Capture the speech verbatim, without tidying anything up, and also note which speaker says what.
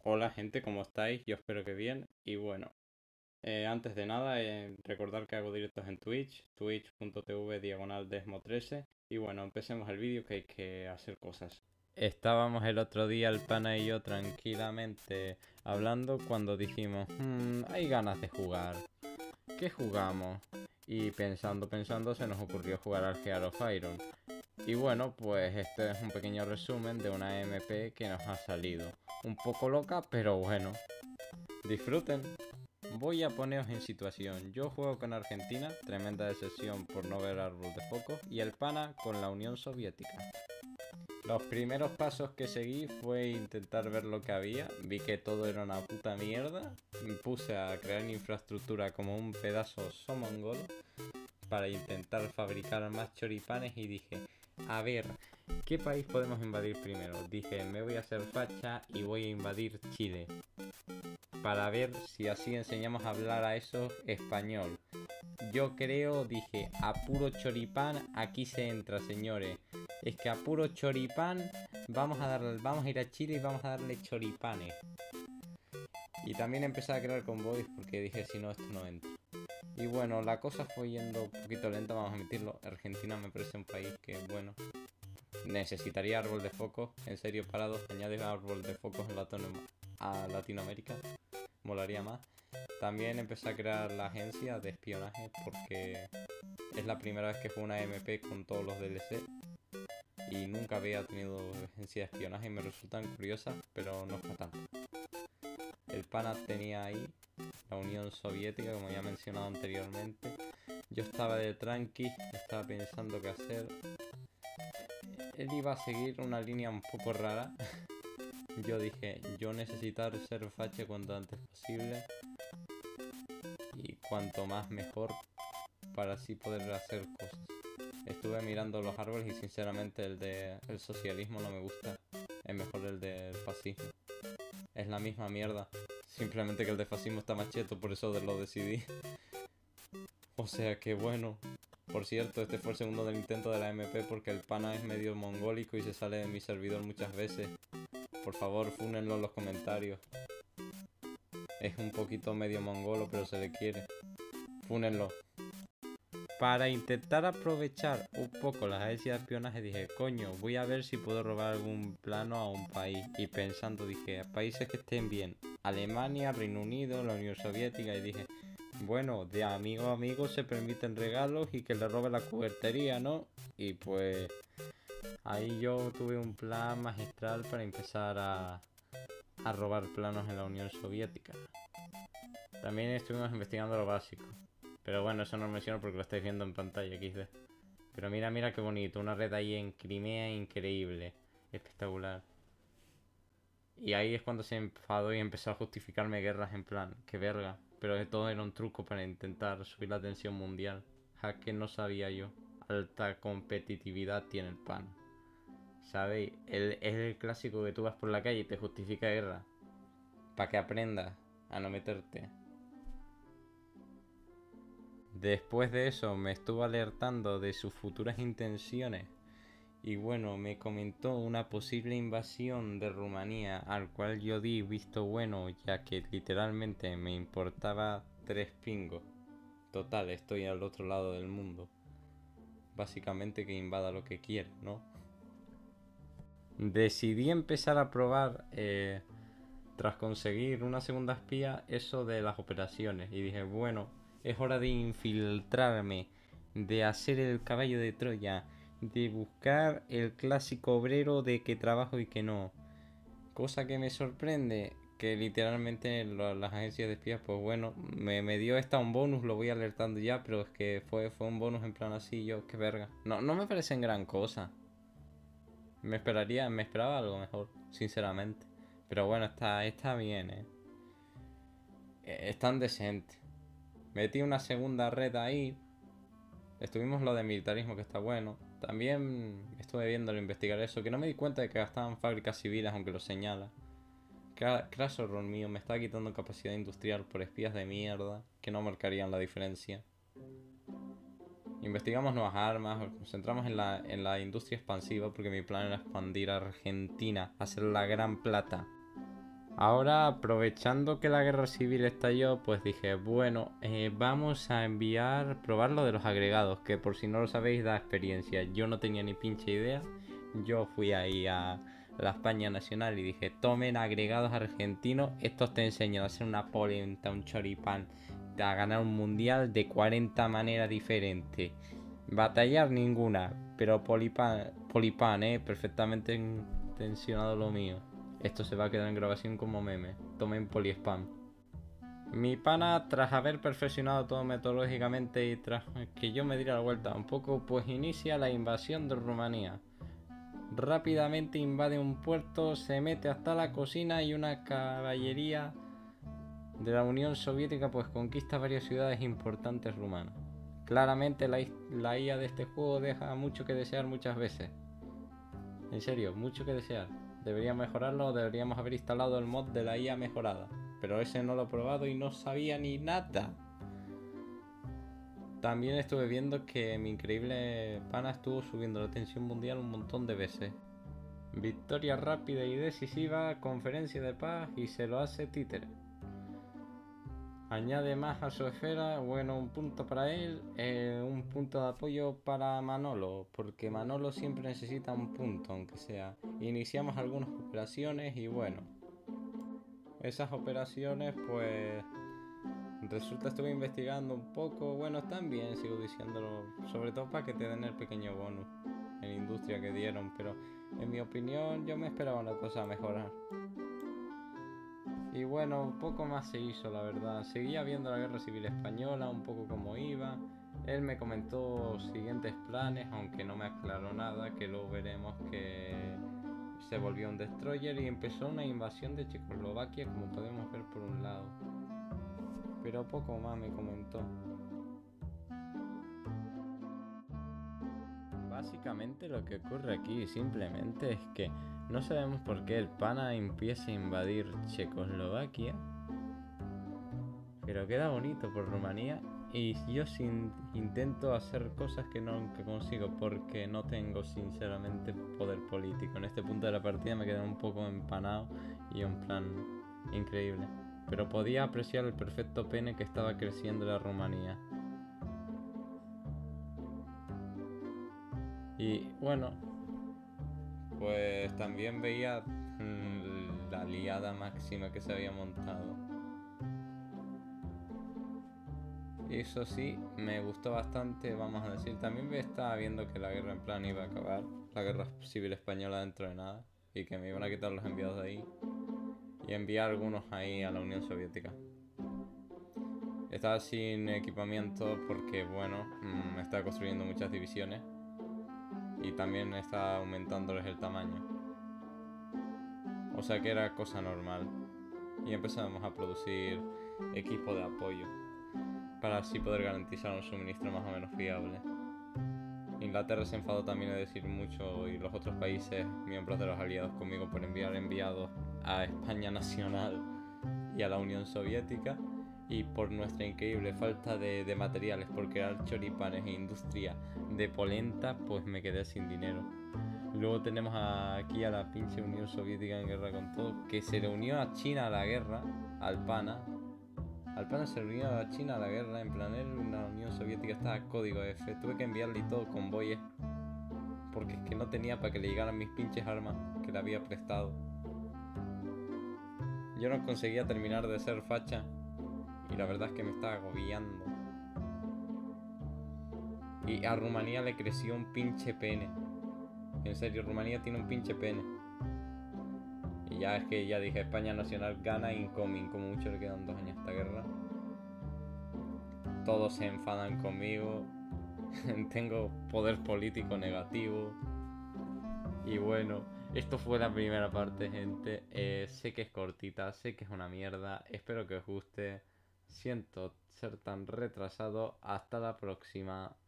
Speaker 1: Hola gente, ¿cómo estáis? Yo espero que bien. Y bueno, eh, antes de nada, eh, recordar que hago directos en Twitch, twitch.tv diagonal desmo trece. Y bueno, empecemos el vídeo que hay que hacer cosas. Estábamos el otro día, el pana y yo, tranquilamente hablando cuando dijimos, "Hmm, hay ganas de jugar. ¿Qué jugamos?" Y pensando, pensando, se nos ocurrió jugar al Heart of Iron. Y bueno, pues este es un pequeño resumen de una M P que nos ha salido. Un poco loca, pero bueno. Disfruten. Voy a poneros en situación. Yo juego con Argentina, tremenda decepción por no ver árbol de foco, y el pana con la Unión Soviética. Los primeros pasos que seguí fue intentar ver lo que había, vi que todo era una puta mierda, me puse a crear infraestructura como un pedazo somongolo para intentar fabricar más choripanes y dije, a ver, ¿qué país podemos invadir primero? Dije, me voy a hacer facha y voy a invadir Chile para ver si así enseñamos a hablar a esos español. Yo creo, dije, a puro choripán aquí se entra, señores. Es que a puro choripán vamos a darle, vamos a ir a Chile y vamos a darle choripanes. Y también empecé a crear convoys porque dije, si no, esto no entra. Y bueno, la cosa fue yendo un poquito lenta, vamos a admitirlo. Argentina me parece un país que, bueno, necesitaría árbol de focos. En serio, parados, añade árbol de focos a Latinoamérica. Molaría más. También empecé a crear la agencia de espionaje porque es la primera vez que juego una M P con todos los D L C. Y nunca había tenido agencia de espionaje y me resultan curiosas, pero no es para tanto. El pana tenía ahí la Unión Soviética, como ya he mencionado anteriormente. Yo estaba de tranqui, estaba pensando qué hacer. Él iba a seguir una línea un poco rara. Yo dije, yo necesitar ser fache cuanto antes posible. Y cuanto más mejor para así poder hacer cosas. Estuve mirando los árboles y sinceramente el de el socialismo no me gusta. Es mejor el del fascismo. Es la misma mierda. Simplemente que el de fascismo está más cheto, por eso lo decidí. O sea que bueno. Por cierto, este fue el segundo del intento de la M P porque el pana es medio mongólico y se sale de mi servidor muchas veces. Por favor, fúnenlo en los comentarios. Es un poquito medio mongolo, pero se le quiere. Fúnenlo. Para intentar aprovechar un poco las agencias de espionaje dije, coño, voy a ver si puedo robar algún plano a un país. Y pensando dije, países que estén bien. Alemania, Reino Unido, la Unión Soviética. Y dije, bueno, de amigo a amigo se permiten regalos y que le robe la cubertería, ¿no? Y pues ahí yo tuve un plan magistral para empezar a, a robar planos en la Unión Soviética. También estuvimos investigando lo básico. Pero bueno, eso no lo menciono porque lo estáis viendo en pantalla, equis de. Pero mira, mira qué bonito. Una red ahí en Crimea increíble. Espectacular. Y ahí es cuando se enfadó y empezó a justificarme guerras en plan, qué verga. Pero todo era un truco para intentar subir la tensión mundial. Ja, que no sabía yo. Alta competitividad tiene el pan. ¿Sabéis? El, es el clásico que tú vas por la calle y te justifica guerra. Para que aprendas a no meterte. Después de eso me estuvo alertando de sus futuras intenciones y bueno, me comentó una posible invasión de Rumanía al cual yo di visto bueno ya que literalmente me importaba tres pingos. Total, estoy al otro lado del mundo. Básicamente que invada lo que quiera, ¿no? Decidí empezar a probar, eh, tras conseguir una segunda espía, eso de las operaciones y dije, bueno, es hora de infiltrarme, de hacer el caballo de Troya, de buscar el clásico obrero de que trabajo y que no. Cosa que me sorprende, que literalmente lo- las agencias de espías, pues bueno, me, me dio esta un bonus, lo voy alertando ya, pero es que fue, fue un bonus en plan así, yo, qué verga. No, no me parecen gran cosa. Me esperaría, me esperaba algo mejor, sinceramente. Pero bueno, está, está bien, eh. Eh, Están decentes. Metí una segunda red ahí. Estuvimos lo de militarismo que está bueno. También estuve viéndolo investigar eso, que no me di cuenta de que gastaban fábricas civiles, aunque lo señala. Crash horror mío, me está quitando capacidad industrial por espías de mierda que no marcarían la diferencia. Investigamos nuevas armas, nos concentramos en la, en la industria expansiva porque mi plan era expandir a Argentina, hacer la gran plata. Ahora, aprovechando que la guerra civil estalló, pues dije, bueno, eh, vamos a enviar, probar lo de los agregados, que por si no lo sabéis da experiencia. Yo no tenía ni pinche idea. Yo fui ahí a la España Nacional y dije, tomen agregados argentinos, estos te enseñan a hacer una polenta, un choripán, a ganar un mundial de cuarenta maneras diferentes. Batallar ninguna, pero polipán, polipán, eh, perfectamente intencionado lo mío. Esto se va a quedar en grabación como meme. Tomen polispam. Mi pana, tras haber perfeccionado todo metodológicamente y tras que yo me diera la vuelta un poco, pues inicia la invasión de Rumanía. Rápidamente invade un puerto, se mete hasta la cocina y una caballería de la Unión Soviética pues conquista varias ciudades importantes rumanas. Claramente la, la I A de este juego deja mucho que desear muchas veces. En serio, mucho que desear. Debería mejorarlo o deberíamos haber instalado el mod de la I A mejorada. Pero ese no lo he probado y no sabía ni nada. También estuve viendo que mi increíble pana estuvo subiendo la tensión mundial un montón de veces. Victoria rápida y decisiva, conferencia de paz y se lo hace títere. Añade más a su esfera, bueno, un punto para él, eh, un punto de apoyo para Manolo, porque Manolo siempre necesita un punto, aunque sea. Iniciamos algunas operaciones y bueno, esas operaciones pues resulta estuve investigando un poco, bueno, están bien, sigo diciéndolo, sobre todo para que te den el pequeño bonus en industria que dieron, pero en mi opinión yo me esperaba una cosa a mejorar. Y bueno, un poco más se hizo, la verdad. Seguía viendo la Guerra Civil Española, un poco como iba. Él me comentó siguientes planes, aunque no me aclaró nada, que luego veremos que se volvió un destroyer y empezó una invasión de Checoslovaquia, como podemos ver por un lado. Pero poco más me comentó. Básicamente lo que ocurre aquí simplemente es que no sabemos por qué el pana empieza a invadir Checoslovaquia, pero queda bonito por Rumanía y yo sin, intento hacer cosas que no que consigo porque no tengo sinceramente poder político. En este punto de la partida me quedé un poco empanado y en plan increíble, pero podía apreciar el perfecto pene que estaba creciendo la Rumanía. Y bueno, pues también veía mmm, la liada máxima que se había montado. Eso sí, me gustó bastante, vamos a decir. También estaba viendo que la guerra en plan iba a acabar, la guerra civil española dentro de nada, y que me iban a quitar los enviados de ahí y enviar algunos ahí a la Unión Soviética. Estaba sin equipamiento porque, bueno, mmm, estaba construyendo muchas divisiones y también estaba aumentándoles el tamaño. O sea que era cosa normal. Y empezamos a producir equipo de apoyo para así poder garantizar un suministro más o menos fiable. Inglaterra se enfadó también, es decir, mucho, y los otros países miembros de los aliados conmigo por enviar enviados a España Nacional y a la Unión Soviética, y por nuestra increíble falta de, de materiales por crear choripanes e industria de polenta, pues me quedé sin dinero. Luego tenemos aquí a la pinche Unión Soviética en guerra con todo, que se le unió a China a la guerra, al pana. Al pana se le unió a China a la guerra, en plan, él, la Unión Soviética estaba a código F. Tuve que enviarle todo convoyes, porque es que no tenía para que le llegaran mis pinches armas que le había prestado. Yo no conseguía terminar de ser facha, y la verdad es que me estaba agobiando. Y a Rumanía le creció un pinche pene. En serio, Rumanía tiene un pinche pene. Y ya es que ya dije, España Nacional gana incoming, como mucho le quedan dos años a esta guerra. Todos se enfadan conmigo. Tengo poder político negativo. Y bueno, esto fue la primera parte, gente. Eh, sé que es cortita, sé que es una mierda. Espero que os guste. Siento ser tan retrasado. Hasta la próxima.